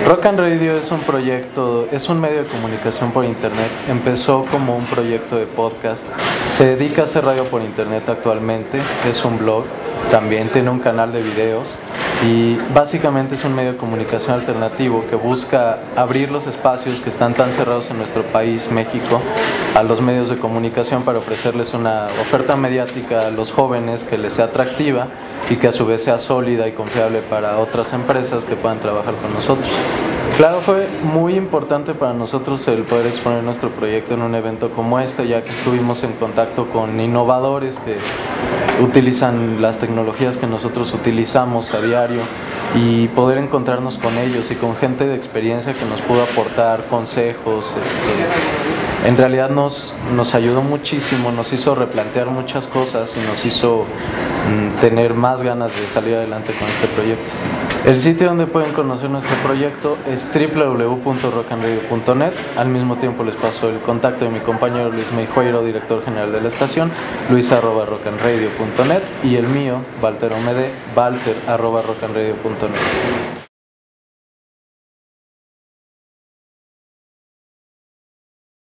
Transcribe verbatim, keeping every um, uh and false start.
Rock and Radio es un proyecto, es un medio de comunicación por internet. Empezó como un proyecto de podcast. Se dedica a hacer radio por internet actualmente. Es un blog, también tiene un canal de videos y básicamente es un medio de comunicación alternativo que busca abrir los espacios que están tan cerrados en nuestro país, México, a los medios de comunicación para ofrecerles una oferta mediática a los jóvenes que les sea atractiva y que a su vez sea sólida y confiable para otras empresas que puedan trabajar con nosotros. Claro, fue muy importante para nosotros el poder exponer nuestro proyecto en un evento como este, ya que estuvimos en contacto con innovadores que utilizan las tecnologías que nosotros utilizamos a diario y poder encontrarnos con ellos y con gente de experiencia que nos pudo aportar consejos. Este, en realidad nos, nos ayudó muchísimo, nos hizo replantear muchas cosas y nos hizo mm, tener más ganas de salir adelante con este proyecto. El sitio donde pueden conocer nuestro proyecto es doble u doble u doble u punto rock and radio punto net. Al mismo tiempo les paso el contacto de mi compañero Luis Meijueiro, director general de la estación, luis arroba rock and radio punto net, y el mío, Walter Omede, walter arroba rock and radio punto net.